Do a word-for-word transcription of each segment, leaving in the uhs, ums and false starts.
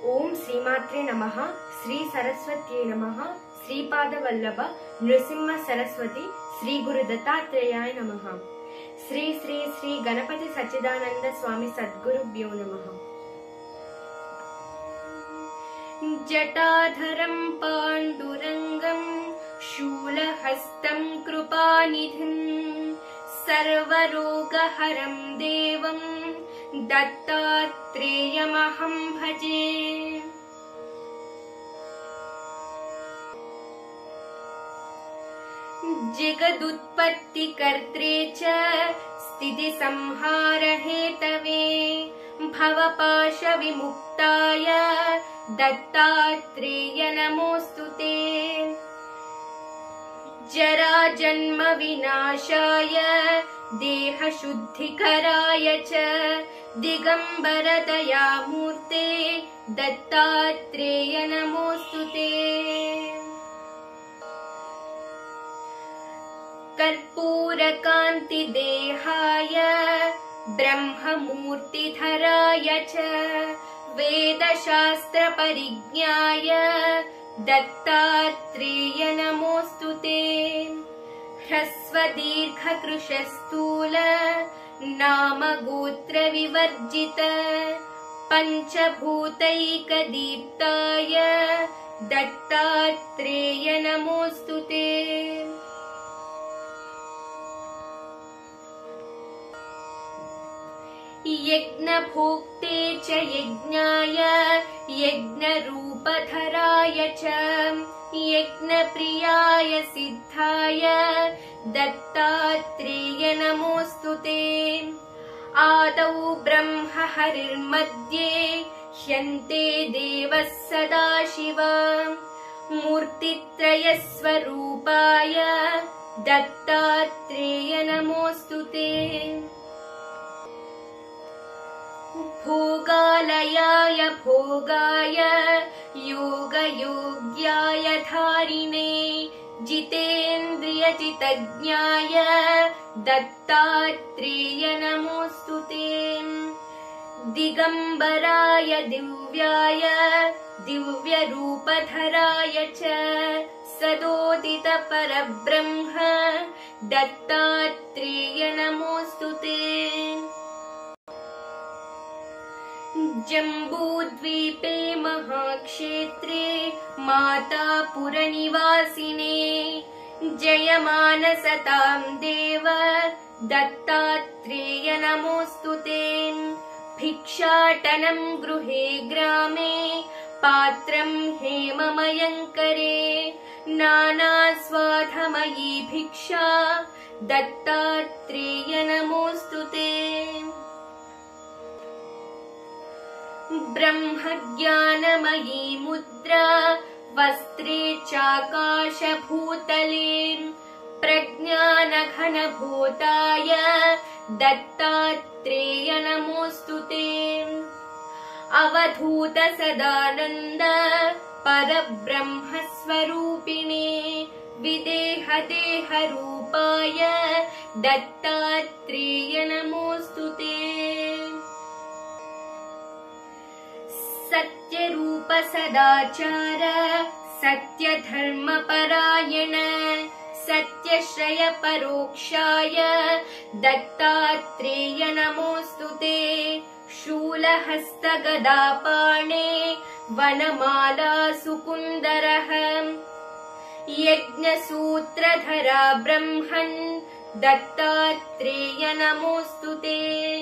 ओम श्रीमात्रे नमः। श्री सरस्वत्यै नमः। श्रीपादवल्लभ नृसिंह सरस्वती श्री गुरु दत्तात्रेयाय नमः। श्री श्री श्री गणपति सच्चिदानंद स्वामी सद्गुरुभ्यो नमः। जटाधरं पाण्डुरंगं शूलहस्तं कृपानिधिं सर्वरोगहरं देवं दत्तात्रेयमहं भजे। जगदुत्पत्तिकर्त्रे च स्थितिसंहारहेतवे भवपाशविमुक्ताय दत्तात्रेय नमोऽस्तुते। जराजन्म विनाशाय देहशुद्धिकराय च दिगंबर दयामूर्ते दत्तात्रेय नमोऽस्तुते। कर्पूरकान्तिदेहाय ब्रह्ममूर्तिधराय च वेदशास्त्रपरिज्ञाय दत्तात्रेय नमोऽस्तुते। ह्रस्वदीर्घकृशस्थूल नामगोत्रविवर्जित पञ्चभूतैकदीप्ताय दत्तात्रेय नमोऽस्तुते। यज्ञभोक्ते च यज्ञाय यज्ञरूपधराय च यज्ञप्रियाय सिद्धाय दत्तात्रेय नमोऽस्तुते। आदौ ब्रह्म हरिर्मध्ये ह्यन्ते देवः सदाशिव मूर्तित्रयस्वरूपाय दत्तात्रेय नमोऽस्तुते। भोगालयाय भोगाय योगयोग्याय धारिणे जितेन्द्रियजितज्ञाय दत्तात्रेय नमोऽस्तुते। दिगंबराय दिव्याय दिव्यरूपधराय च सदोदित परब्रह्म दत्तात्रेय नमोऽस्तुते। जम्बूद्वीपे महाक्षेत्रे मातापुरनिवासिने जयमानसतां देव दत्तात्रेय नमोऽस्तुते। भिक्षाटनं गृहे ग्रामे पात्रं हेममयङ्करे नानास्वादमयी भिक्षा दत्तात्रेय नमोऽस्तुते। ब्रह्मज्ञानमयी मुद्रा वस्त्रे चाकाशभूतले प्रज्ञानघनभूताय दत्तात्रेय नमोऽस्तुते। अवधूत सदानन्द परब्रह्मस्वरूपिणे विदेहदेहरूपाय दत्तात्रेय नमोऽस्तुते। सत्यरूप सदाचार सत्यधर्मपरायण सत्यश्रय परोक्षाय दत्तात्रेय नमोऽस्तुते। शूलहस्तगदापाणे वनमाला सुकुन्दरः यज्ञसूत्रधरा ब्रह्मन् दत्तात्रेय नमोऽस्तुते।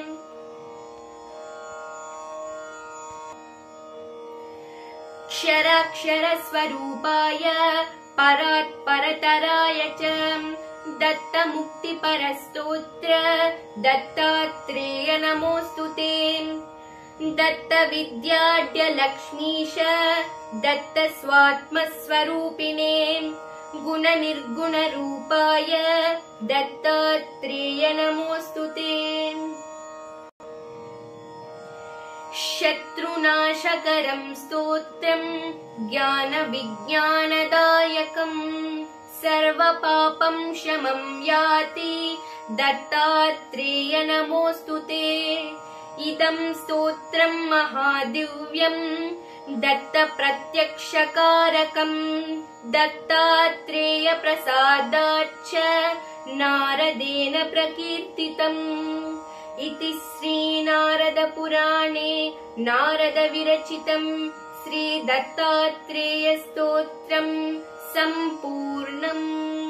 क्षराक्षरस्वरूपाय परात्परतराय च दत्तमुक्तिपरस्तोत्र दत्तात्रेय नमोऽस्तुते। दत्तविद्याढ्यलक्ष्मीश दत्तस्वात्मस्वरूपिणे गुणनिर्गुणरूपाय दत्तात्रेय नमोऽस्तुते। शत्रुनाशकरं स्तोत्रं ज्ञानविज्ञानदायकं सर्वपापं शमं याति दत्तात्रेय नमोऽस्तुते। इदं स्तोत्रं महादिव्यं दत्तप्रत्यक्षकारकम् दत्तात्रेयप्रसादाच्च नारदेन प्रकीर्तितम् इति श्रीनारदपुराणे नारदविरचितम् श्रीदत्तात्रेयस्तोत्रम् सम्पूर्णम्।